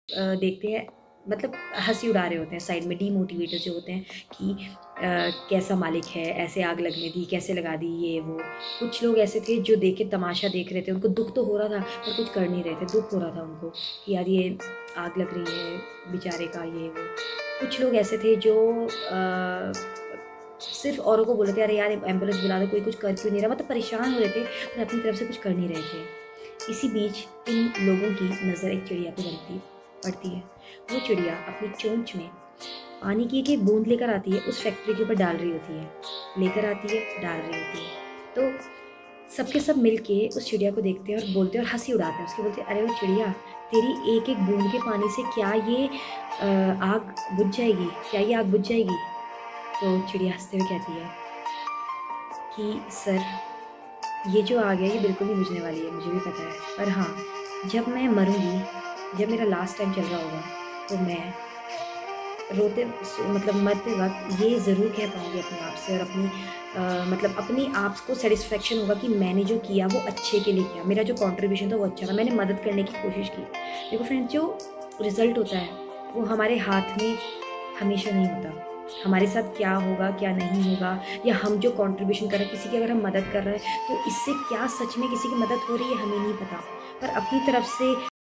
देखते हैं, मतलब हँसी उड़ा रहे होते हैं साइड में, डीमोटिवेटर जो होते हैं कि कैसा मालिक है, ऐसे आग लगने दी, कैसे लगा दी, ये वो। कुछ लोग ऐसे थे जो देख के तमाशा देख रहे थे, उनको दुःख तो हो रहा था पर कुछ कर नहीं रहे थे, दुःख हो रहा था उनको कि यार ये आग लग रही है बेचारे का, ये वो। कुछ लोग ऐसे थे जो सिर्फ़ औरों को बोल रहे थे, अरे यार एम्बुलेंस बुला दो, कोई कुछ कर क्यों नहीं रहा, मतलब परेशान हो रहे थे पर अपनी तरफ से कुछ कर नहीं रहे थे। इसी बीच इन लोगों की नज़र एक चिड़िया पे पड़ती है। वो चिड़िया अपनी चोंच में पानी की एक-एक बूंद लेकर आती है, उस फैक्ट्री के ऊपर डाल रही होती है। लेकर आती है, डाल रही होती है। तो सबके सब मिल के उस चिड़िया को देखते हैं और बोलते हैं और हँसी उड़ाते हैं। उसके बोलते हैं, "अरे वो चिड़िया, तेरी एक-एक बूंद के पानी से क्या ये आग बुझ जाएगी? क्या ये आग बुझ जाएगी?" तो चिड़िया हँसते हुए कहती है कि, "सर, ये जो आग है ये बिल्कुल नहीं बुझने वाली है, मुझे भी पता है। पर हाँ, जब मैं मरूँगी, जब मेरा लास्ट टाइम चल रहा होगा, तो मैं मतलब मरते वक़्त ये ज़रूर कह पाऊँगी अपने आप से और मतलब अपनी आप को सैटिस्फैक्शन होगा कि मैंने जो किया वो अच्छे के लिए किया। मेरा जो कंट्रीब्यूशन था वो अच्छा था, मैंने मदद करने की कोशिश की।" देखो फ्रेंड्स, जो रिज़ल्ट होता है वो हमारे हाथ में हमेशा नहीं होता। हमारे साथ क्या होगा, क्या नहीं होगा, या हम जो कंट्रीब्यूशन कर रहे हैं, किसी की अगर हम मदद कर रहे हैं, तो इससे क्या सच में किसी की मदद हो रही है हमें नहीं पता। पर अपनी तरफ से